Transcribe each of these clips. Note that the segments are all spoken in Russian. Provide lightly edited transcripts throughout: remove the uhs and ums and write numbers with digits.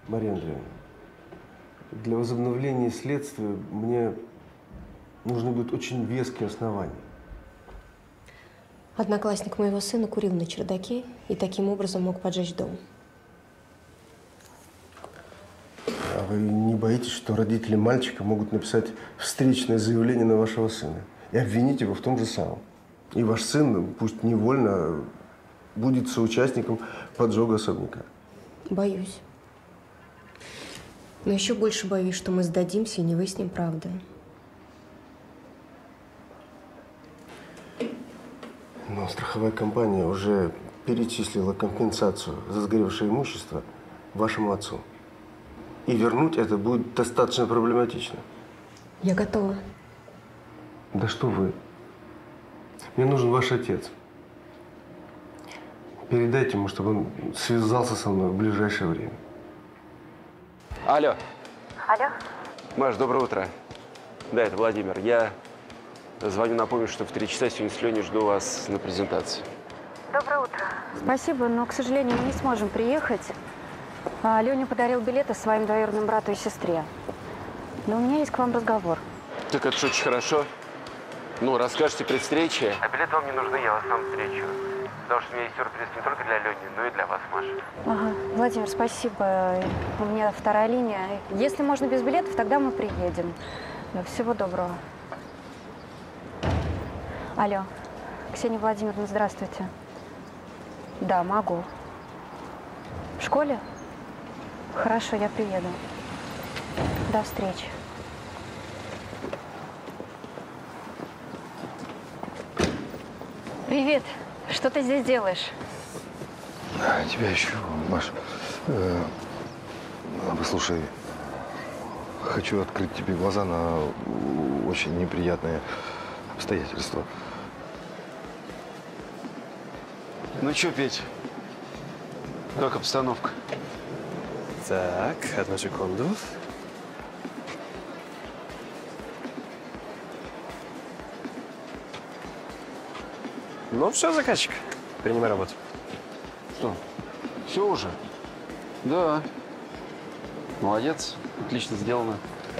Мария Андреевна, для возобновления следствия мне нужны будут очень веские основания. Одноклассник моего сына курил на чердаке и таким образом мог поджечь дом. А вы не боитесь, что родители мальчика могут написать встречное заявление на вашего сына и обвинить его в том же самом? И ваш сын, пусть невольно, будет соучастником поджога особняка. Боюсь. Но еще больше боюсь, что мы сдадимся и не выясним правды. Но страховая компания уже перечислила компенсацию за сгоревшее имущество вашему отцу. И вернуть это будет достаточно проблематично. Я готова. Да что вы. Мне нужен ваш отец. Передайте ему, чтобы он связался со мной в ближайшее время. Алло. Алло. Маш, доброе утро. Да, это Владимир. Я звоню напомнить, что в 3 часа сегодня с Леней жду вас на презентации. Доброе утро. Спасибо, но, к сожалению, мы не сможем приехать. Леня подарил билеты своим двоюродным брату и сестре. Но у меня есть к вам разговор. Так это ж очень хорошо. Ну, расскажете при встрече. А билеты вам не нужны, я вас сам встречу. Потому что у меня есть сюрприз не только для Лени, но и для вас, Маша. Ага, Владимир, спасибо. У меня 2-я линия. Если можно без билетов, тогда мы приедем. Всего доброго. Алло, Ксения Владимировна, здравствуйте. Да, могу. В школе? Хорошо, я приеду. До встречи. Привет. Что ты здесь делаешь? Тебя ищу, Маш. Послушай, хочу открыть тебе глаза на очень неприятные обстоятельства. Ну что, Петь, как обстановка? Так, одну секунду. Ну все, заказчик, принимай работу. Что, все уже? Да. Молодец, отлично сделано.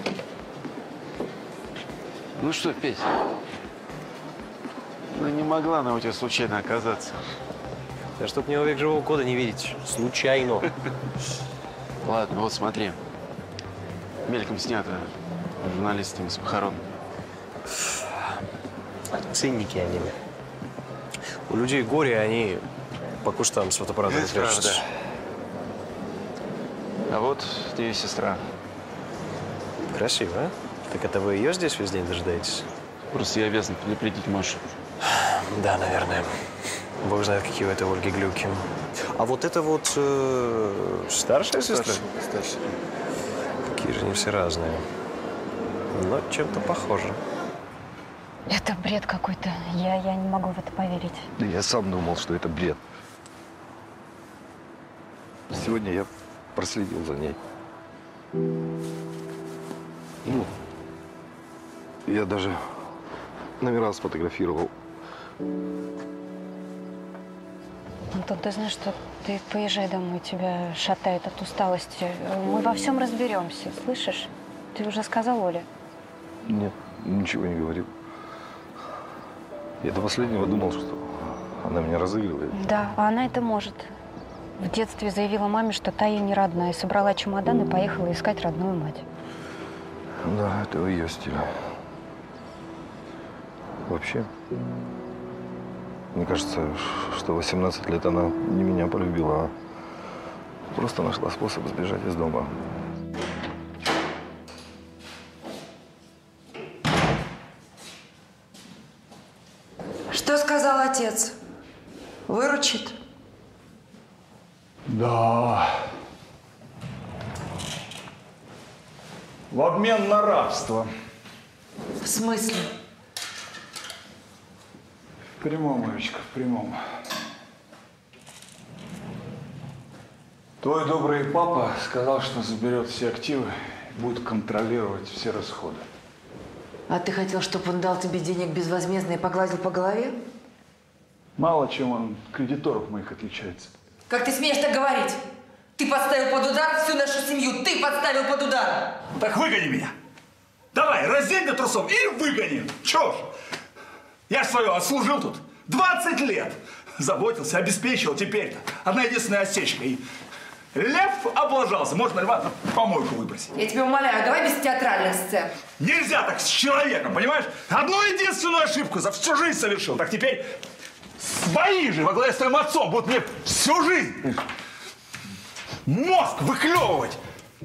Ну что, Петь? Ну не могла она у тебя случайно оказаться. Да чтоб мне век живого кода не видеть. Случайно. Ладно, вот смотри. Мельком снято журналистами с похорон. Цинники они. У людей горе, они по кустам с фотоаппаратом прячутся. А вот ты и сестра. Красиво, а? Так это вы ее здесь весь день дожидаетесь? Просто я обязан предупредить Машу. Да, наверное. Бог знает, какие у этой Ольги глюки. А вот это вот старшая сестра? Старшая. Какие же они все разные. Но чем-то похожи. Это бред какой-то. Я не могу в это поверить. Да я сам думал, что это бред. Сегодня я проследил за ней. Ну, я даже номера сфотографировал. Антон, ты знаешь, что ты поезжай домой, тебя шатает от усталости. Мы во всем разберемся, слышишь? Ты уже сказал Оле? Нет, ничего не говорил. Я до последнего думал, что она меня разыгрывает. Да, а она это может. В детстве заявила маме, что та ей не родная. Собрала чемодан и поехала искать родную мать. Да, это в ее стиле. Вообще, мне кажется, что 18 лет она не меня полюбила, а просто нашла способ сбежать из дома. Что сказал отец? Выручит? Да. В обмен на рабство. В смысле? В прямом, Марочка, в прямом. Твой добрый папа сказал, что заберет все активы и будет контролировать все расходы. А ты хотел, чтобы он дал тебе денег безвозмездно и погладил по голове? Мало чем он от кредиторов моих отличается. Как ты смеешь так говорить? Ты подставил под удар всю нашу семью. Ты подставил под удар. Так выгони меня. Давай, раздень до трусов и выгони. Чё ж? Я ж свое отслужил тут 20 лет. Заботился, обеспечивал. Теперь-то одна единственная осечка. И лев облажался. Можно льва на помойку выбросить. Я тебя умоляю, давай без театральных сцен. Нельзя так с человеком, понимаешь? Одну единственную ошибку за всю жизнь совершил. Так теперь свои же во главе с твоим отцом будут мне всю жизнь мозг выклевывать.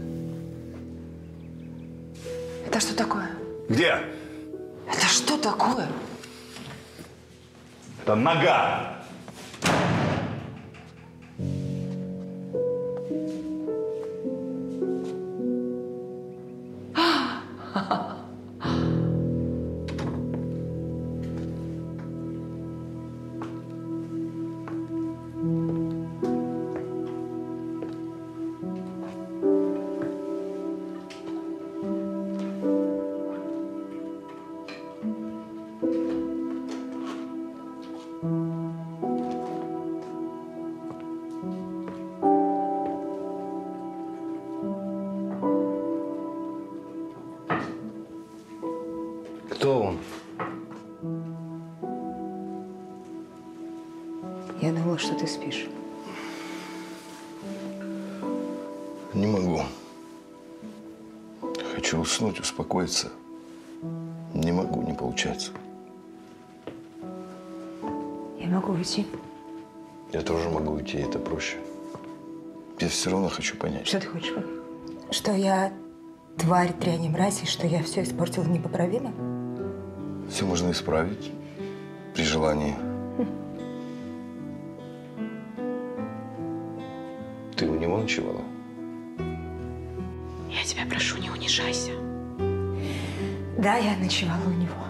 Это что такое? Где? Это что такое? Это нога. Кто он? Я думала, что ты спишь. Не могу. Хочу уснуть, успокоиться. Не могу, не получается. Я могу уйти. Я тоже могу уйти, это проще. Я все равно хочу понять. Что ты хочешь? Что я тварь, дрянь и мразь, и что я все испортила непоправимо? Все можно исправить при желании. Ты у него ночевала? Я тебя прошу, не унижайся. Да, я ночевала у него.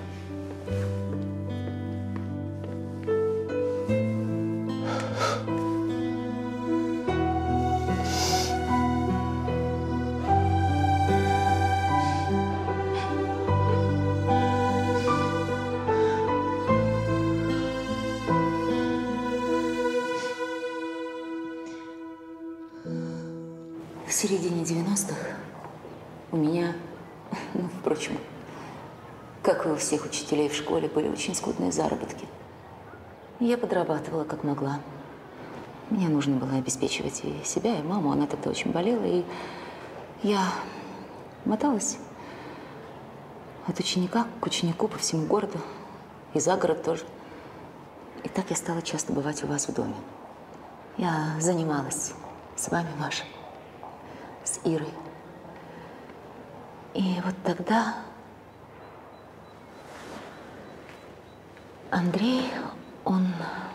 В середине 90-х у меня, впрочем, как и у всех учителей в школе, были очень скудные заработки. Я подрабатывала как могла. Мне нужно было обеспечивать и себя, и маму. Она тогда очень болела, и я моталась от ученика к ученику по всему городу, и за город тоже. И так я стала часто бывать у вас в доме. Я занималась с вами, Маша, с Ирой. И вот тогда Андрей, он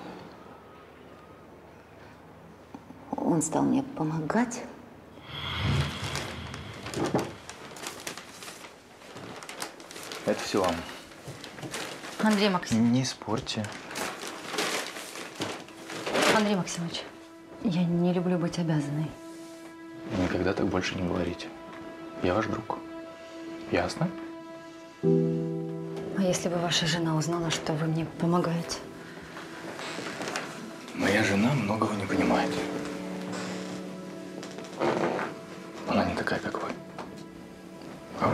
стал мне помогать. Это все вам. Андрей Максимович. Не спорьте. Андрей Максимович, я не люблю быть обязанной. Никогда так больше не говорите. Я ваш друг. Ясно? А если бы ваша жена узнала, что вы мне помогаете? Моя жена многого не понимает. Она не такая, как вы. А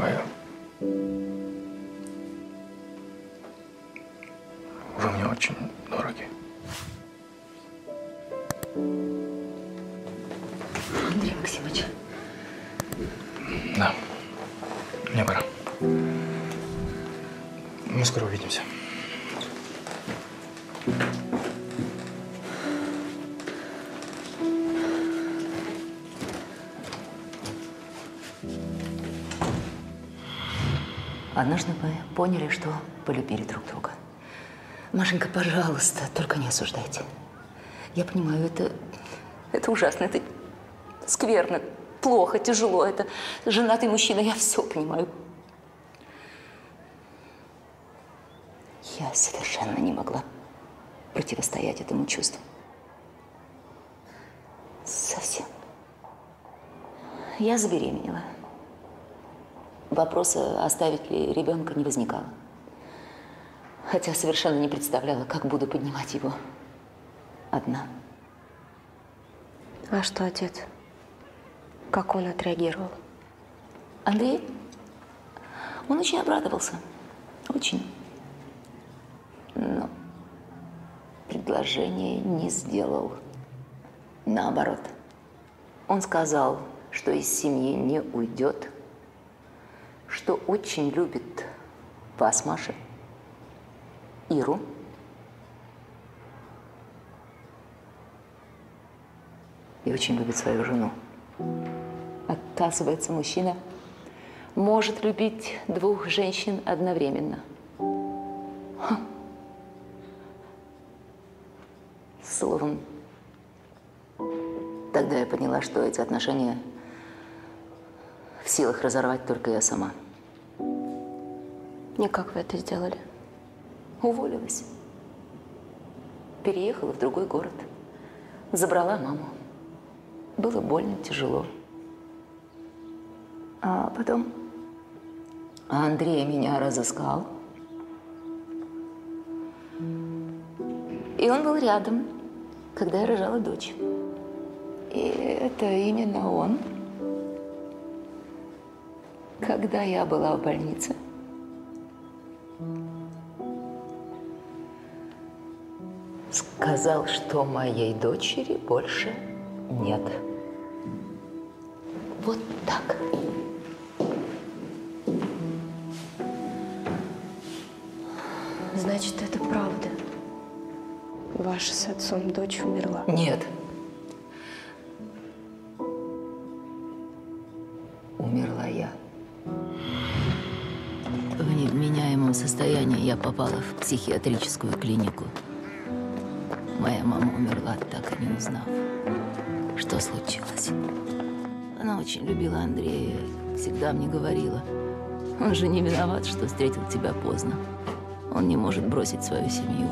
вы мне очень дороги. Андрей Максимович. Да. Мне пора. Мы скоро увидимся. Однажды мы поняли, что полюбили друг друга. Машенька, пожалуйста, только не осуждайте. Я понимаю, это ужасно, это скверно, плохо, тяжело. Это женатый мужчина, я все понимаю. Я совершенно не могла противостоять этому чувству. Совсем. Я забеременела. Вопроса, оставить ли ребенка, не возникало. Хотя совершенно не представляла, как буду поднимать его одна. А что, отец? Как он отреагировал? Андрей? Он очень обрадовался. Очень. Но предложение не сделал. Наоборот. Он сказал, что из семьи не уйдет, что очень любит вас, Маша, Иру. И очень любит свою жену. Оказывается, мужчина может любить двух женщин одновременно. Словом, тогда я поняла, что эти отношения в силах разорвать только я сама. И как вы это сделали? Уволилась. Переехала в другой город. Забрала маму. Было больно, тяжело. А потом Андрей меня разыскал. И он был рядом, когда я рожала дочь. И это именно он, когда я была в больнице, сказал, что моей дочери больше нет. Вот так. Значит, это правда. Ваша с отцом дочь умерла. Нет. Умерла я. В невменяемом состоянии я попала в психиатрическую клинику. Моя мама умерла, так и не узнав, что случилось. Она очень любила Андрея, всегда мне говорила: он же не виноват, что встретил тебя поздно. Он не может бросить свою семью.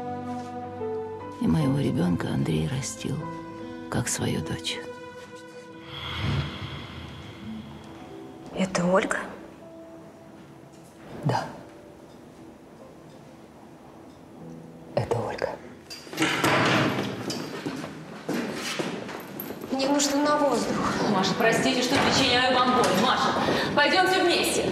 И моего ребенка Андрей растил, как свою дочь. Это Ольга? Да. Это Ольга. Мне нужно на воздух. Маша, простите, что причиняю вам боль. Маша, пойдемте вместе.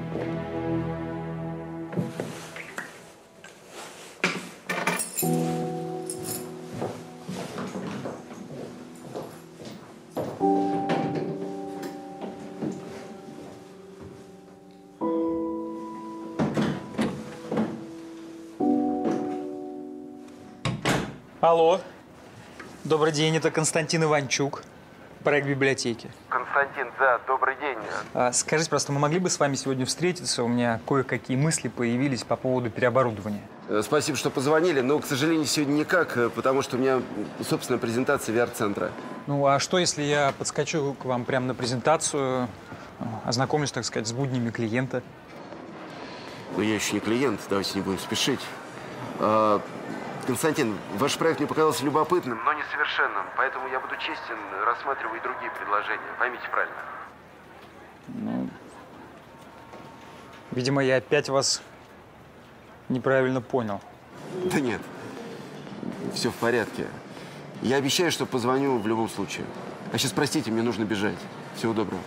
Алло. Добрый день, это Константин Иванчук, проект библиотеки. Константин, да, добрый день. Скажите, просто мы могли бы с вами сегодня встретиться? У меня кое-какие мысли появились по поводу переоборудования. Спасибо, что позвонили, но, к сожалению, сегодня никак, потому что у меня собственная презентация VR-центра. Ну, а что, если я подскочу к вам прямо на презентацию, ознакомлюсь, так сказать, с буднями клиента? Но я еще не клиент, давайте не будем спешить. Константин, ваш проект мне показался любопытным, Но несовершенным, поэтому я буду честен, рассматриваю и другие предложения. Поймите правильно. Ну, видимо, я опять вас неправильно понял. Да нет, все в порядке. Я обещаю, что позвоню в любом случае. А сейчас, простите, мне нужно бежать. Всего доброго.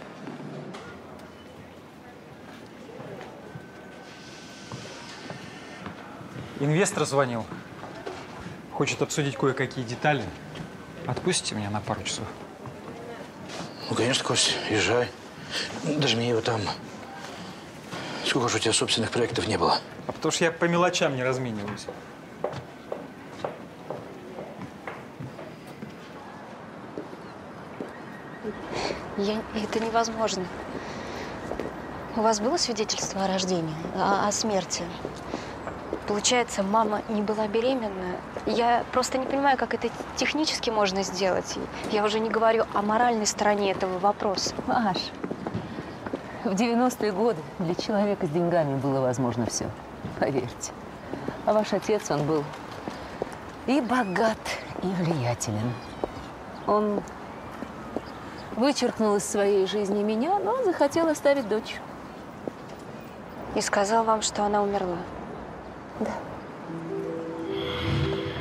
Инвестор звонил. Хочет обсудить кое-какие детали. Отпустите меня на пару часов? Ну, конечно, Кость, езжай. Даже мне его там. Сколько же у тебя собственных проектов не было? А потому что я по мелочам не размениваюсь. Это невозможно. У вас было свидетельство о рождении, о смерти? Получается, мама не была беременна. Я просто не понимаю, как это технически можно сделать. Я уже не говорю о моральной стороне этого вопроса. Маш, в 90-е годы для человека с деньгами было возможно все. Поверьте. А ваш отец, он был и богат, и влиятелен. Он вычеркнул из своей жизни меня, но захотел оставить дочь. И сказал вам, что она умерла? Да.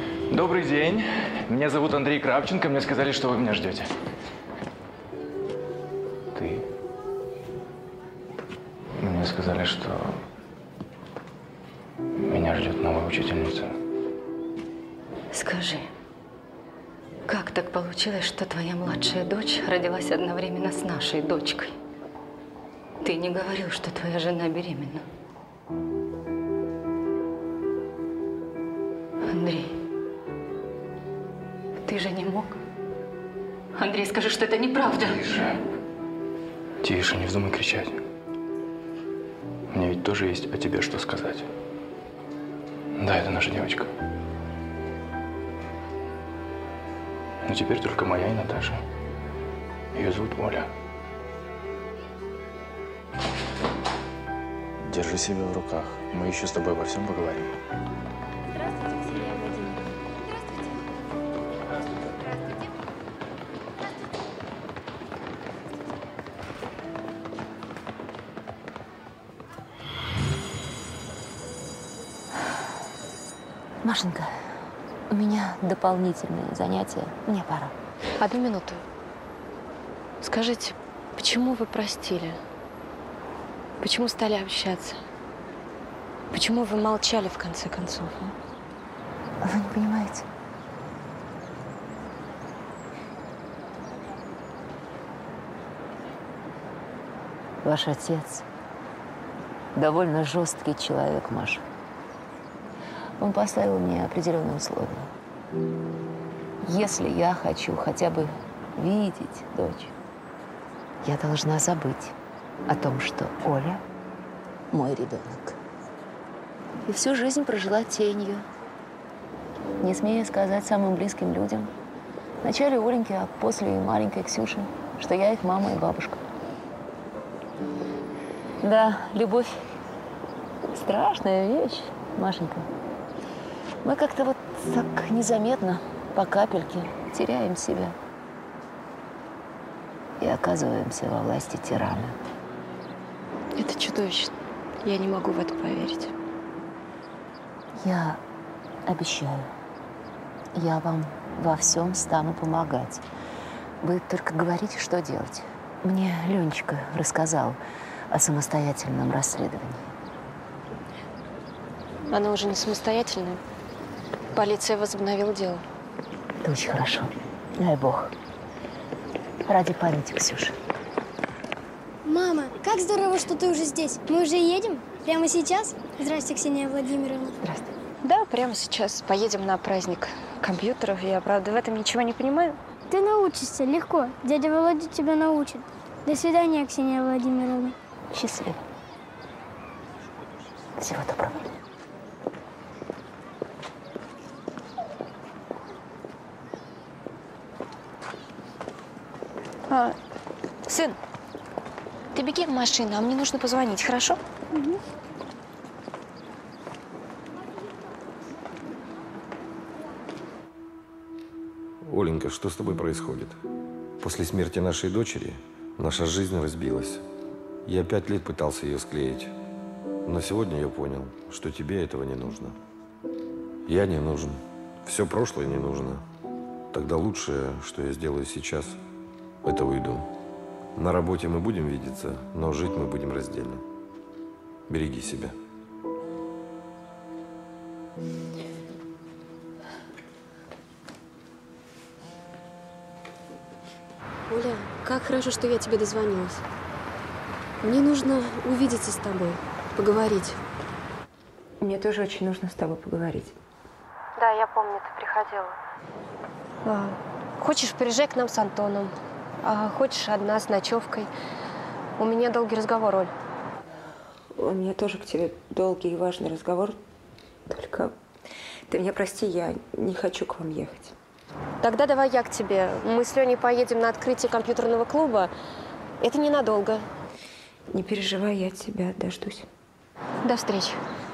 Добрый день. Меня зовут Андрей Кравченко. Мне сказали, что вы меня ждете. Скажи, как так получилось, что твоя младшая дочь родилась одновременно с нашей дочкой? Ты не говорил, что твоя жена беременна. Андрей, ты же не мог? Андрей, скажи, что это неправда. Тише. Тише, не вздумай кричать. Мне ведь тоже есть о тебе что сказать. Да, это наша девочка. Но теперь только моя и Наташа. Ее зовут Оля. Держи себя в руках. Мы еще с тобой обо всем поговорим. Здравствуйте, Ксения Владимировна. Здравствуйте. Машенька, у меня дополнительное занятие. Мне пора. Одну минуту. Скажите, почему вы простили? Почему стали общаться? Почему вы молчали в конце концов? А? Вы не понимаете. Ваш отец довольно жесткий человек, Маша. Он поставил мне определенные условия. Если я хочу хотя бы видеть дочь, я должна забыть о том, что Оля – мой ребенок. И всю жизнь прожила тенью, не смея сказать самым близким людям, вначале Оленьке, а после и маленькой Ксюше, что я их мама и бабушка. Да, любовь – страшная вещь, Машенька. Мы как-то вот так незаметно, по капельке, теряем себя и оказываемся во власти тирана. Это чудовищно. Я не могу в это поверить. Я обещаю, я вам во всем стану помогать. Вы только говорите, что делать. Мне Ленечка рассказал о самостоятельном расследовании. Оно уже не самостоятельное. Полиция возобновила дело. Это очень хорошо. Дай Бог. Ради памяти Ксюши. Мама, как здорово, что ты уже здесь. Мы уже едем? Прямо сейчас? Здравствуйте, Ксения Владимировна. Здравствуй. Да, прямо сейчас. Поедем на праздник компьютеров. Я, правда, в этом ничего не понимаю. Ты научишься легко. Дядя Володя тебя научит. До свидания, Ксения Владимировна. Счастливо. Всего доброго. Сын, ты беги в машину, а мне нужно позвонить, хорошо? Угу. Оленька, что с тобой происходит? После смерти нашей дочери наша жизнь разбилась. Я 5 лет пытался ее склеить. Но сегодня я понял, что тебе этого не нужно. Я не нужен. Все прошлое не нужно. Тогда лучшее, что я сделаю сейчас, это уйду. На работе мы будем видеться, но жить мы будем раздельно. Береги себя. Оля, как хорошо, что я тебе дозвонилась. Мне нужно увидеться с тобой, поговорить. Мне тоже очень нужно с тобой поговорить. Да, я помню, ты приходила. Хочешь, приезжай к нам с Антоном. А хочешь, одна с ночевкой. У меня долгий разговор, Оль. У меня тоже к тебе долгий и важный разговор. Только ты меня прости, я не хочу к вам ехать. Тогда давай я к тебе. Мы с Леней поедем на открытие компьютерного клуба. Это ненадолго. Не переживай, я тебя дождусь. До встречи.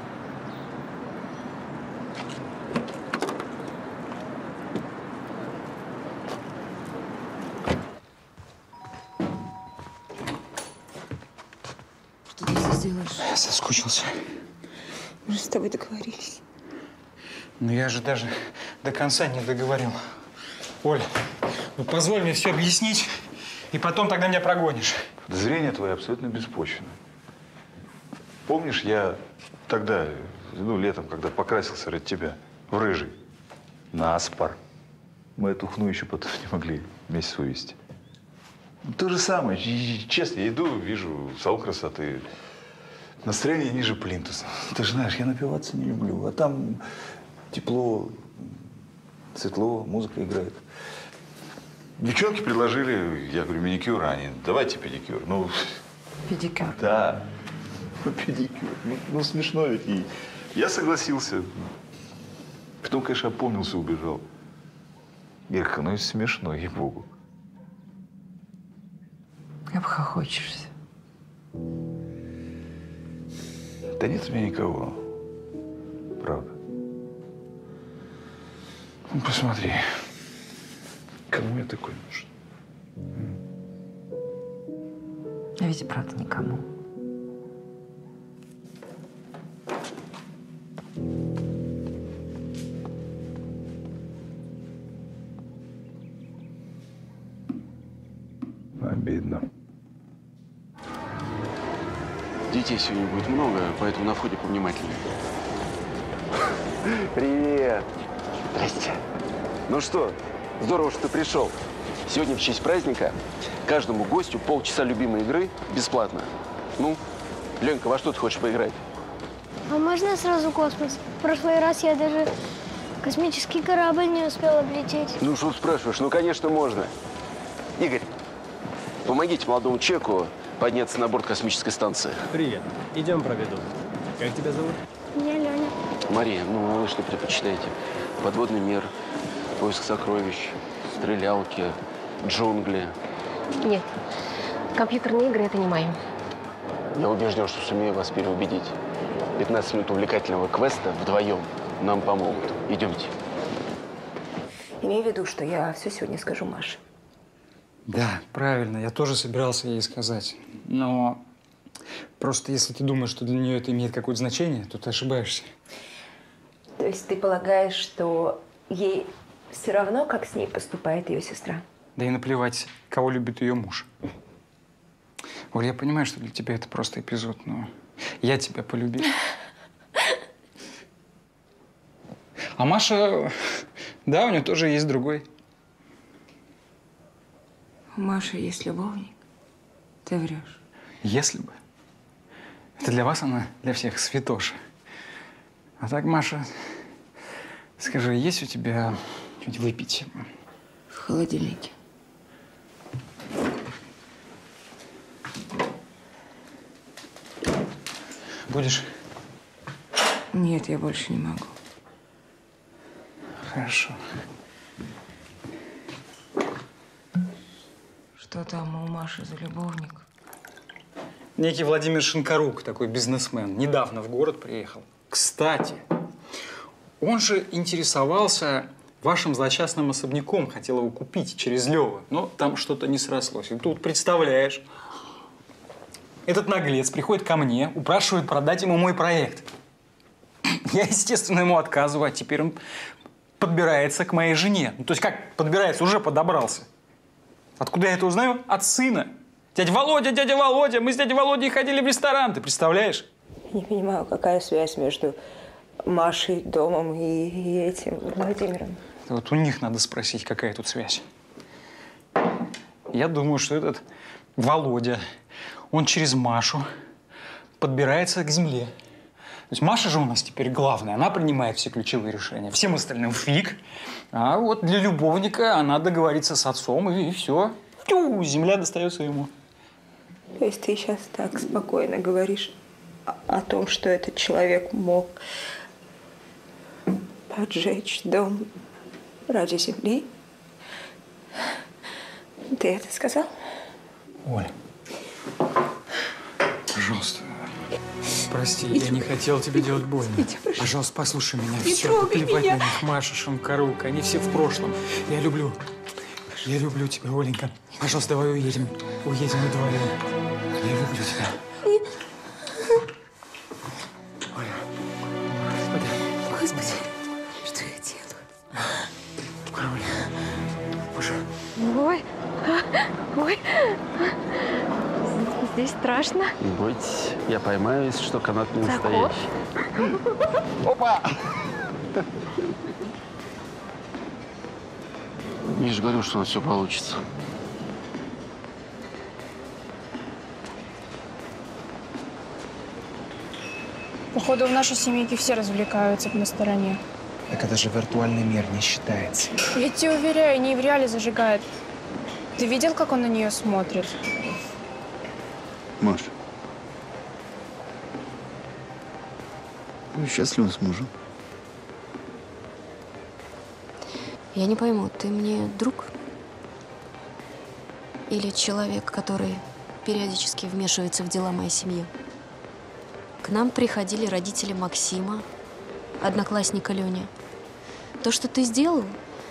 Что ты здесь делаешь? Я соскучился. Мы же с тобой договорились. Но я же даже до конца не договорил. Оля, ну позволь мне все объяснить, и потом тогда меня прогонишь. Подозрения твои абсолютно беспочвенны. Помнишь, я тогда, летом, когда покрасился ради тебя, в рыжий, наспор. Мы эту хну еще потом не могли месяц вывести. То же самое. Честно, я иду, вижу салон красоты. Настроение ниже плинтуса. Ты же знаешь, я напиваться не люблю. А там тепло, светло, музыка играет. Девчонки предложили, я говорю, маникюр, а они, давайте педикюр. Ну, Педикюр? Да, педикюр. Ну, смешно ведь. И я согласился. Потом, конечно, опомнился и убежал. Ирка, ну и смешно, ей-богу. Обхохочешься. Да нет у меня никого. Правда. Ну, посмотри. Кому я такой нужен? А ведь и правда никому. Обидно. Детей сегодня будет много, поэтому на входе повнимательнее. Привет! Здрасте. Ну что, здорово, что ты пришел. Сегодня в честь праздника каждому гостю полчаса любимой игры бесплатно. Ну, Ленька, во что ты хочешь поиграть? А можно сразу космос? В прошлый раз я даже космический корабль не успел облететь. Ну, что спрашиваешь? Ну, конечно, можно. Игорь, помогите молодому человеку подняться на борт космической станции. Привет. Идем проведу. Как тебя зовут? Меня Леня. Мария, ну вы что предпочитаете? Подводный мир, поиск сокровищ, стрелялки, джунгли. Нет, компьютерные игры – это не мое. Я убежден, что сумею вас переубедить. 15 минут увлекательного квеста вдвоем нам помогут. Идемте. Имей в виду, что я все сегодня скажу Маше. Да, правильно. Я тоже собирался ей сказать. Но просто если ты думаешь, что для нее это имеет какое-то значение, то ты ошибаешься. То есть ты полагаешь, что ей все равно, как с ней поступает ее сестра? Да и наплевать, кого любит ее муж. Оль, я понимаю, что для тебя это просто эпизод, но я тебя полюбил. А Маша, да, у нее тоже есть другой. У Маши есть любовник. Ты врешь. Если бы. Это для вас она, для всех святоша. А так, Маша, скажи, есть у тебя что-нибудь выпить? В холодильнике. Будешь? Нет, я больше не могу. Хорошо. Что там у Маши за любовник? Некий Владимир Шинкарук, такой бизнесмен, недавно в город приехал. Кстати, он же интересовался вашим злочастным особняком, хотел его купить через Лёву, но там что-то не срослось. И тут, представляешь, этот наглец приходит ко мне, упрашивает продать ему мой проект. Я, естественно, ему отказываю, а теперь он подбирается к моей жене. Ну, то есть как подбирается? Уже подобрался. Откуда я это узнаю? От сына. Дядя Володя, мы с дядей Володей ходили в ресторан, ты представляешь? Не понимаю, какая связь между Машей, домом и этим Владимиром. Вот у них надо спросить, какая тут связь. Я думаю, что этот Володя, он через Машу подбирается к земле. То есть Маша же у нас теперь главная, она принимает все ключевые решения. Всем остальным фиг. А вот для любовника она договорится с отцом, и все. Тю, земля достается ему. То есть ты сейчас так спокойно говоришь о том, что этот человек мог поджечь дом ради земли? Ты это сказал? Оля, пожалуйста. Прости, я не хотел тебе делать больно. Пожалуйста, послушай меня. Не все, трогай плевать меня. на них, Маша, Шинкарук, они все в прошлом. Я люблю тебя, Оленька. Пожалуйста, давай уедем. Уедем вдвоем. Я люблю тебя. Оля, Господи, что я делаю? Оля, Боже. Ой. Здесь страшно. Не бойтесь, я поймаю, если что, канат не Заход. настоящий. Опа! Я же говорю, что у нас все получится. Походу, в нашей семейке все развлекаются на стороне. Так это же виртуальный мир, не считается. Я тебе уверяю, не в реале зажигает. Ты видел, как он на нее смотрит? Маш, вы счастливы с мужем? Я не пойму, ты мне друг? Или человек, который периодически вмешивается в дела моей семьи? К нам приходили родители Максима, одноклассника Лёни. То, что ты сделал,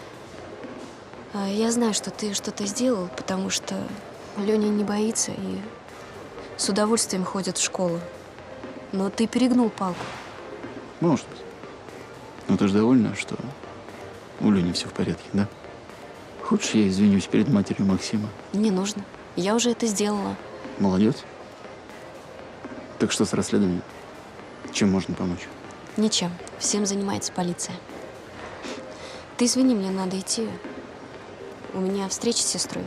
я знаю, что ты что-то сделал, потому что Лёня не боится и с удовольствием ходит в школу. Но ты перегнул палку. Может быть. Но ты же довольна, что у Лёни все в порядке, да? Хочешь, я извинюсь перед матерью Максима? Не нужно. Я уже это сделала. Молодец. Так что с расследованием? Чем можно помочь? Ничем. Всем занимается полиция. Ты извини, мне надо идти. У меня встреча с сестрой.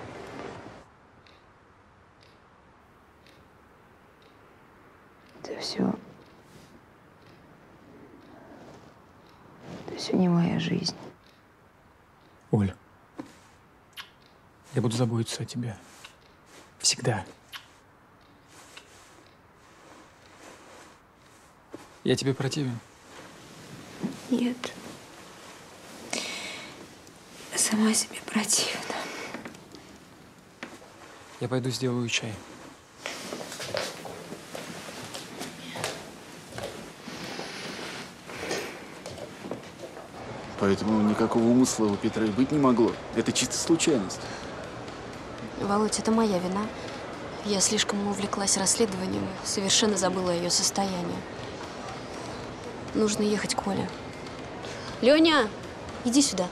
Это все не моя жизнь. Оль, я буду заботиться о тебе. Всегда. Я тебе противен? Нет. Я сама себе противна. Я пойду сделаю чай. Поэтому никакого умысла у Петра и быть не могло. Это чисто случайность. Володь, это моя вина. Я слишком увлеклась расследованием, совершенно забыла о ее состоянии. Нужно ехать к Оле. Леня, иди сюда.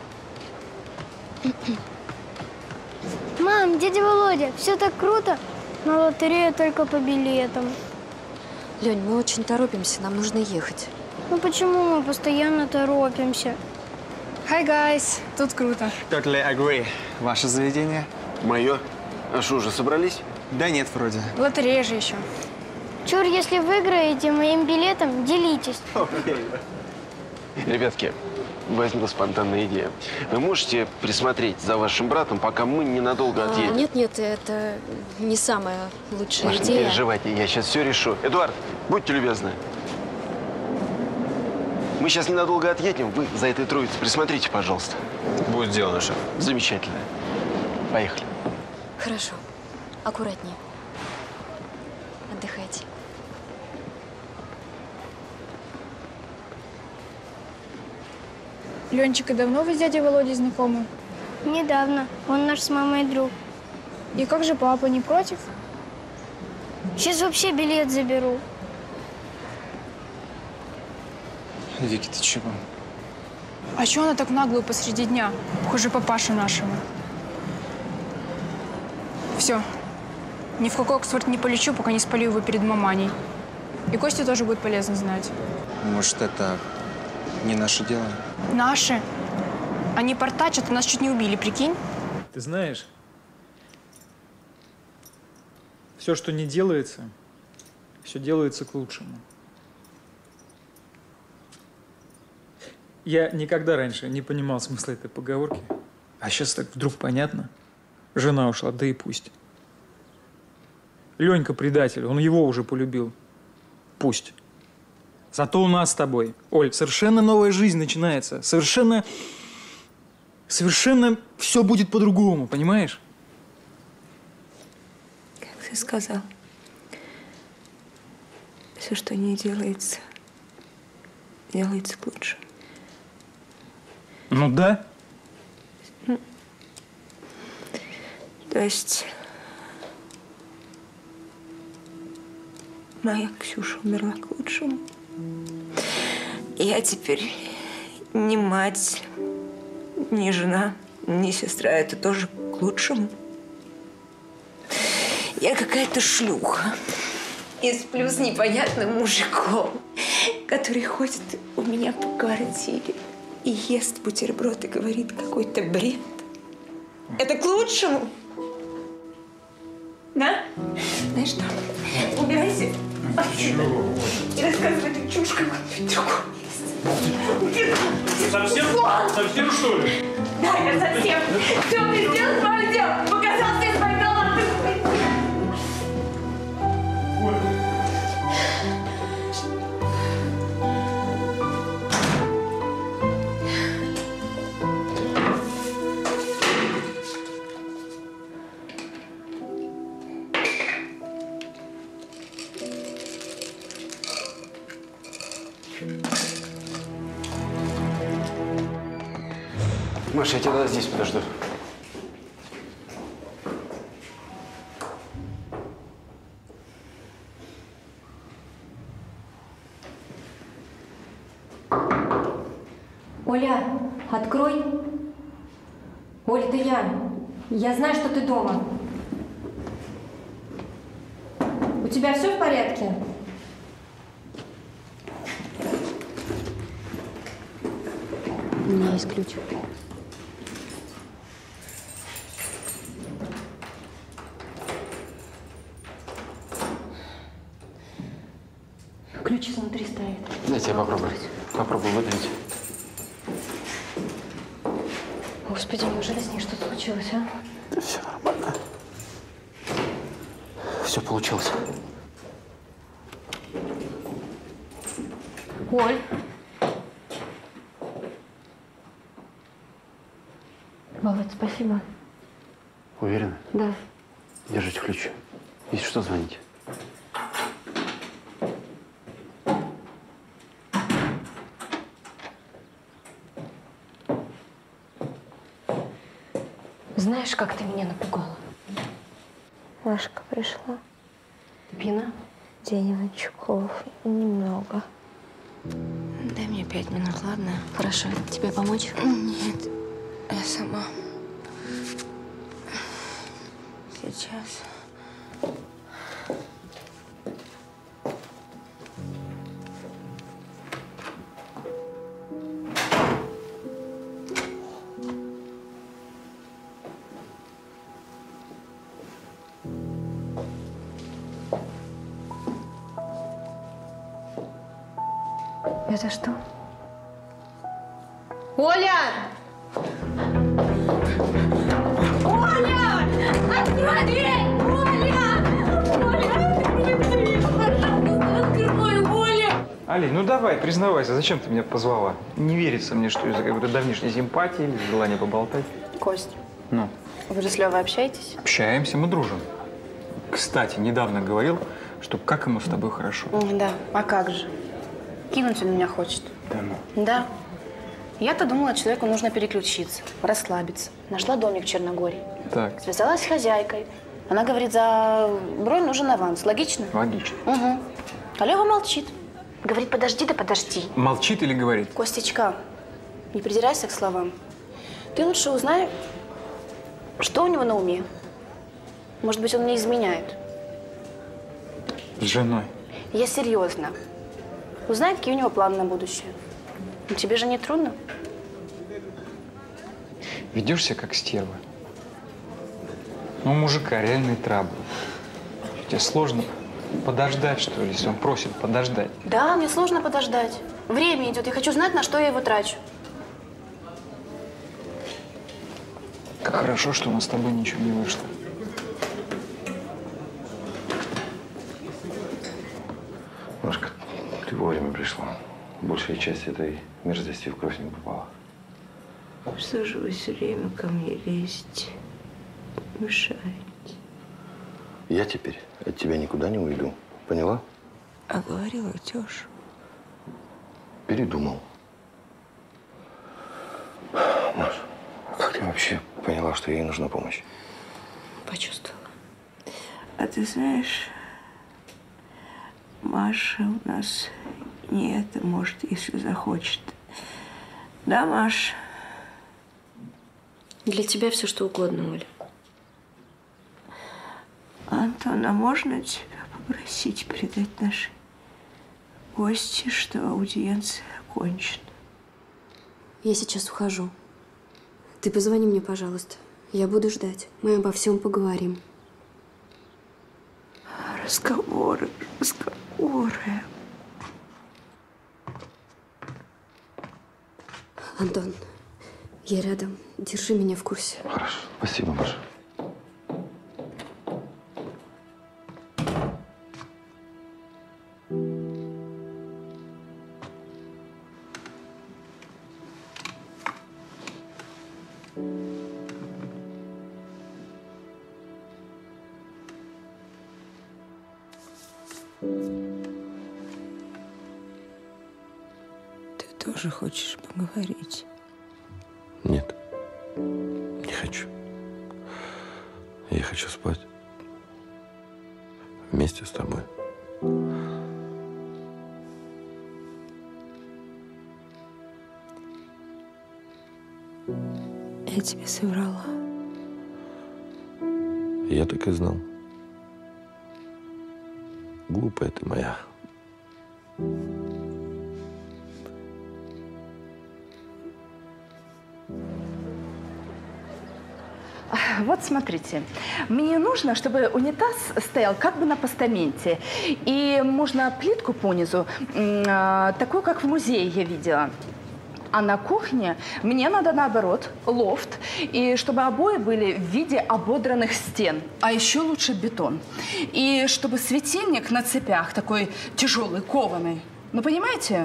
Мам, дядя Володя, все так круто, но лотерея только по билетам. Лень, мы очень торопимся, нам нужно ехать. Ну почему мы постоянно торопимся? Hi, guys. Тут круто. Totally agree. Ваше заведение? Мое. А что, уже собрались? Да нет, вроде. Лотерея же еще. Чур, если выиграете моим билетом, делитесь. Ребятки, возникла спонтанная идея. Вы можете присмотреть за вашим братом, пока мы ненадолго отъедем? Нет, это не самая лучшая Маш, идея. не переживайте, я сейчас все решу. Эдуард, будьте любезны. Мы сейчас ненадолго отъедем, вы за этой троицей присмотрите, пожалуйста. Будет сделано, шеф. Замечательно. Поехали. Хорошо. Аккуратнее. Отдыхайте. Ленчика, давно вы с дядей Володей знакомы? Недавно. Он наш с мамой друг. И как же папа, не против? Сейчас вообще билет заберу. Вики, ты чего? А чего она так наглую посреди дня? Похоже, папаша нашего. Все. Ни в какой Оксфорд не полечу, пока не спалю его перед маманей. И Костю тоже будет полезно знать. Может, это не наше дело? Наши? Они портачат, а нас чуть не убили, прикинь? Ты знаешь, все, что не делается, все делается к лучшему. Я никогда раньше не понимал смысла этой поговорки, а сейчас так вдруг понятно. Жена ушла, да и пусть. Ленька предатель, он его уже полюбил. Пусть. Зато у нас с тобой, Оль, совершенно новая жизнь начинается. Совершенно все будет по-другому, понимаешь? Как ты сказал, все, что не делается, делается к лучшему. Ну да. То есть моя Ксюша умерла к лучшему. Я теперь не мать, не жена, не сестра. Это тоже к лучшему. Я какая-то шлюха. И сплю с непонятным мужиком, который ходит у меня по квартире и ест бутерброд и говорит какой-то бред. Это к лучшему. Да? Знаешь что? Убирайся. И рассказывай эту чушь какую-нибудь другую месте. Совсем что ли? Да, я совсем. Все, ты сделал свое дело. Показал все свои таланты. Маша, я тебя здесь подожду. Оля, открой. Оля, это я. Я знаю, что ты дома. У тебя все в порядке? У меня есть ключ. Ключ внутри стоит. Дайте я попробую. Попробую выдавить. Господи, неужели с ней что-то случилось, а? Да все нормально. Все получилось. Оль. Володь, спасибо. Уверена? Да. Держите ключ. Если что, звоните. Знаешь, как ты меня напугала? Машка пришла. Пина? Денежков немного. Дай мне 5 минут, ладно? Хорошо. Тебе помочь? Нет, я сама. Сейчас. Это что? Оля! Оля! Открой дверь! Оля! Оля, открой дверь! Пожалуйста, открой, Оля! Али, ну давай, признавайся, зачем ты меня позвала? Не верится мне, что из-за какой-то давнишней симпатии или желания поболтать. Кость, Ну, вы же с Левой общаетесь? общаемся, мы дружим. Кстати, недавно говорил, что как ему с тобой хорошо. Да, а как же? Кинуть он меня хочет. Да ну. Да. Я-то думала, человеку нужно переключиться, расслабиться. Нашла домик в Черногории. Так, Связалась с хозяйкой. Она говорит, за бронь нужен аванс. Логично? логично. Угу. А Лева молчит. Говорит, подожди, да подожди. Молчит или говорит? Костечка, не придирайся к словам. Ты лучше узнай, что у него на уме. Может быть, он не изменяет. С женой. Я серьезно. Узнай, какие у него планы на будущее. Ну, тебе же не трудно? Ведешься как стерва. Ну, у мужика реальный трабл. Тебе сложно подождать, что ли, если он просит подождать. Да, мне сложно подождать. Время идет, я хочу знать, на что я его трачу. Как хорошо, что у нас с тобой ничего не вышло. Машка, ты вовремя пришла. Большая часть этой мерзости в кровь не попала. Что же вы все время ко мне лезете? Мешаете. Я теперь от тебя никуда не уйду. Поняла? А говорила тёща. Передумал. Маш, как ты вообще поняла, что ей нужна помощь? Почувствовала. А ты знаешь, Маша у нас не это может, если захочет. Да, Маш? Для тебя все что угодно, Оля. Антон, а можно тебя попросить передать нашей гости, что аудиенция окончена? Я сейчас ухожу. Ты позвони мне, пожалуйста. Я буду ждать. Мы обо всем поговорим. Разговоры. Антон, я рядом. Держи меня в курсе. Хорошо. Спасибо, Маша. Ты тоже хочешь поговорить? Нет, не хочу. Я хочу спать вместе с тобой. Я тебе соврала. Я так и знал. Глупая ты моя. Вот смотрите, мне нужно, чтобы унитаз стоял как бы на постаменте. И можно плитку понизу, такую, как в музее я видела. А на кухне мне надо наоборот, лофт, и чтобы обои были в виде ободранных стен. А еще лучше бетон. И чтобы светильник на цепях такой тяжелый, кованый. Ну, понимаете?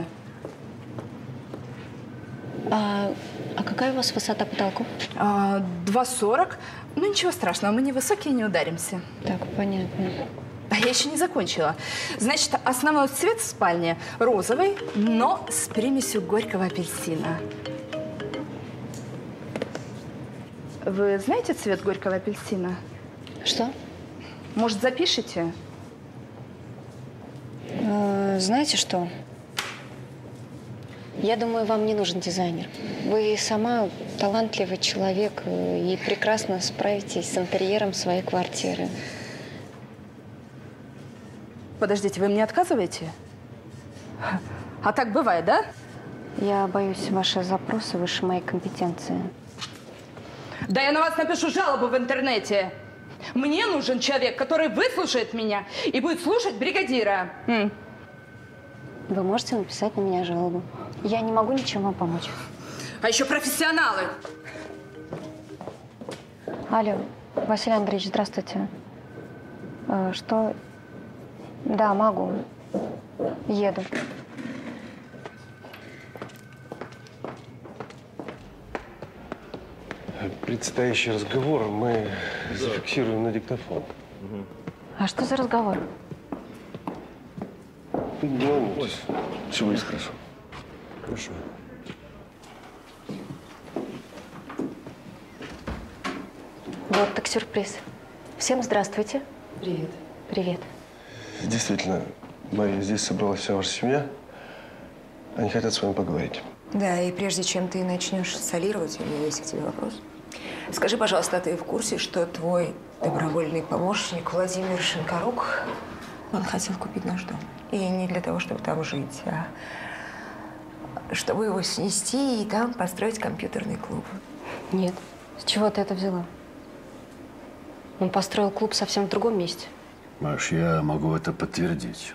А какая у вас высота потолку? 2,40. Ну, ничего страшного, мы невысокие, не ударимся. Так, понятно. А я еще не закончила. Значит, основной цвет в спальне розовый, но с примесью горького апельсина. Вы знаете цвет горького апельсина? Что? Может, запишите? Знаете что? Я думаю, вам не нужен дизайнер. Вы сама талантливый человек и прекрасно справитесь с интерьером своей квартиры. Подождите, вы мне отказываете? А так бывает, да? Я боюсь, ваши запросы выше моей компетенции. Да я на вас напишу жалобу в интернете. Мне нужен человек, который выслушает меня и будет слушать бригадира. Вы можете написать на меня жалобу. Я не могу ничем вам помочь. А еще профессионалы. Алло, Василий Андреевич, здравствуйте. Что? Да, могу. Еду. Предстоящий разговор мы зафиксируем на диктофон. А что за разговор? Не волнуйтесь, все будет хорошо. Хорошо. Вот так сюрприз. Всем здравствуйте. Привет. Привет. Действительно, Мария, здесь собралась вся ваша семья. Они хотят с вами поговорить. Да, и прежде чем ты начнешь солировать, у меня есть к тебе вопрос. Скажи, пожалуйста, а ты в курсе, что твой добровольный помощник Владимир Шинкарук, он хотел купить наш дом? И не для того, чтобы там жить, а чтобы его снести и там построить компьютерный клуб. Нет. С чего ты это взяла? Он построил клуб совсем в другом месте. Маш, я могу это подтвердить.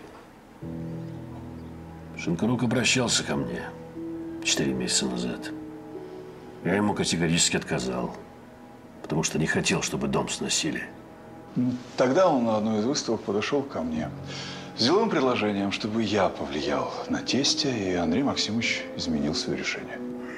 Шинкарук обращался ко мне 4 месяца назад. Я ему категорически отказал, потому что не хотел, чтобы дом сносили. Тогда он на одну из выставок подошел ко мне с деловым предложением, чтобы я повлиял на тестя, и Андрей Максимович изменил свое решение.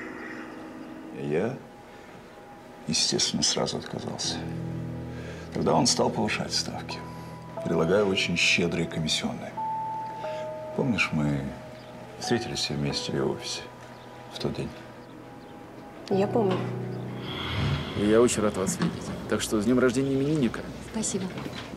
Я, естественно, сразу отказался. Тогда он стал повышать ставки, предлагая очень щедрые комиссионные. Помнишь, мы встретились все вместе в его офисе в тот день? Я помню. Я очень рад вас видеть. Так что с днем рождения именинника. Спасибо.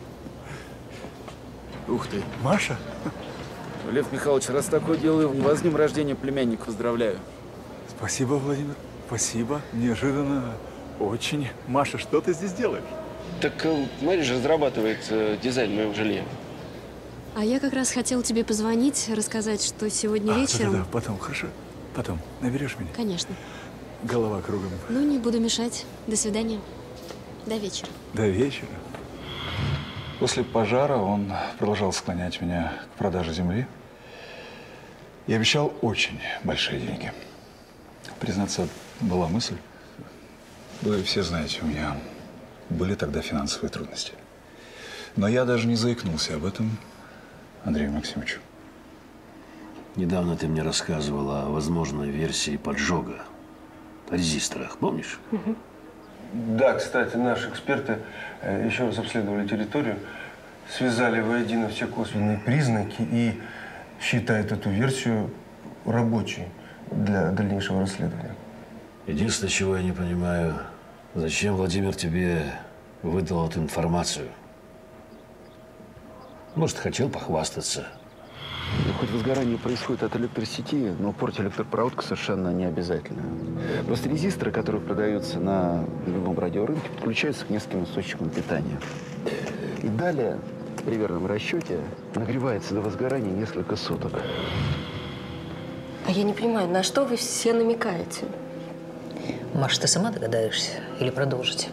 Ух ты. Маша? Лев Михайлович, раз такое дело, вас с днем рождения племянника поздравляю. Спасибо, Владимир. Спасибо. Неожиданно. Очень. Маша, что ты здесь делаешь? Так Мария же разрабатывает дизайн моего жилья. А я как раз хотела тебе позвонить, рассказать, что сегодня вечером… Да, потом, хорошо? Потом. Наберешь меня? Конечно. Голова кругом. Ну, не буду мешать. До свидания. До вечера. До вечера. После пожара он продолжал склонять меня к продаже земли и обещал очень большие деньги. Признаться, была мысль. Вы все знаете, у меня были тогда финансовые трудности. Но я даже не заикнулся об этом Андрею Максимовичу. Недавно ты мне рассказывала о возможной версии поджога, о резисторах, помнишь? Да, кстати, наши эксперты еще раз обследовали территорию, связали воедино все косвенные признаки и считают эту версию рабочей для дальнейшего расследования. Единственное, чего я не понимаю, зачем Владимир тебе выдал эту информацию? Может, хотел похвастаться. Ну, хоть возгорание происходит от электросети, но портить электропроводку совершенно не обязательно. Просто резисторы, которые продаются на любом радиорынке, подключаются к нескольким источникам питания. И далее, при верном расчете, нагревается до возгорания несколько суток. А я не понимаю, на что вы все намекаете? Маша, ты сама догадаешься или продолжите?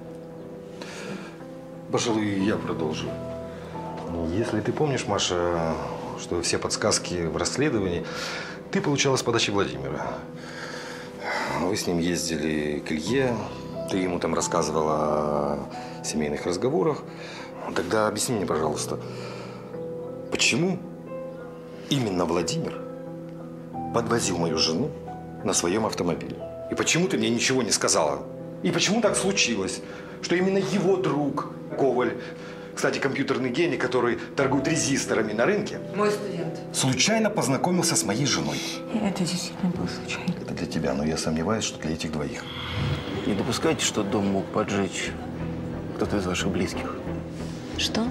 Пожалуй, я продолжу. Если ты помнишь, Маша, что все подсказки в расследовании ты получала с подачи Владимира. Вы с ним ездили к Илье, ты ему там рассказывала о семейных разговорах. Тогда объясни мне, пожалуйста, почему именно Владимир подвозил мою жену на своем автомобиле? И почему ты мне ничего не сказала? И почему так случилось, что именно его друг Коваль, кстати, компьютерный гений, который торгует резисторами на рынке, Мой студент. случайно познакомился с моей женой? Это действительно было случайно. Это для тебя, но я сомневаюсь, что для этих двоих. Не допускайте, что дом мог поджечь кто-то из ваших близких. Что?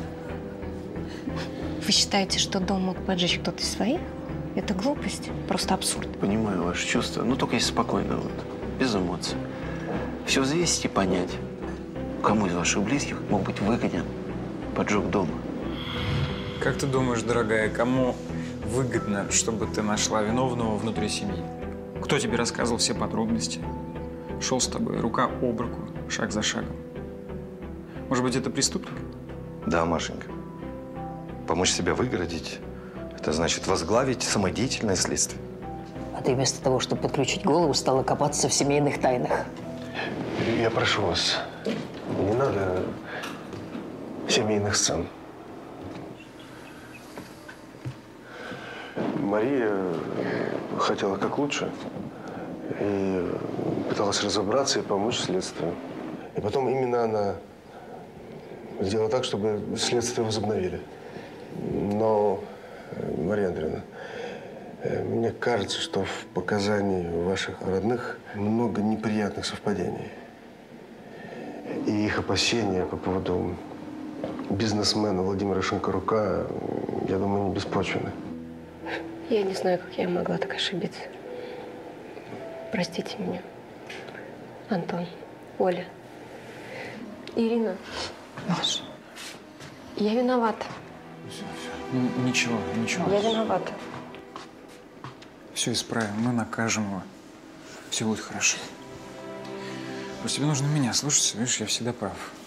Вы считаете, что дом мог поджечь кто-то из своих? Это глупость, просто абсурд. Понимаю ваши чувства, но только если спокойно, вот, без эмоций. Все взвесить и понять, кому из ваших близких мог быть выгоден поджог дома. Как ты думаешь, дорогая, кому выгодно, чтобы ты нашла виновного внутри семьи? Кто тебе рассказывал все подробности? Шел с тобой рука об руку, шаг за шагом. Может быть, это преступник? Да, Машенька. Помочь себя выгородить – это значит возглавить самодеятельное следствие. А ты вместо того, чтобы подключить голову, стала копаться в семейных тайнах. Я прошу вас, не надо семейных сцен. Мария хотела как лучше и пыталась разобраться и помочь следствию. И потом именно она сделала так, чтобы следствие возобновили. Но, Мария Андреевна, мне кажется, что в показании ваших родных много неприятных совпадений. И их опасения по поводу бизнесмена Владимира Шинкарука, я думаю, не беспочвены. Я не знаю, как я могла так ошибиться. Простите меня. Антон, Оля, Ирина. Маша. Я виновата. Ничего, ничего. Я виновата. Все исправим, мы накажем его. Все будет хорошо. Просто тебе нужно меня слушаться, видишь, я всегда прав.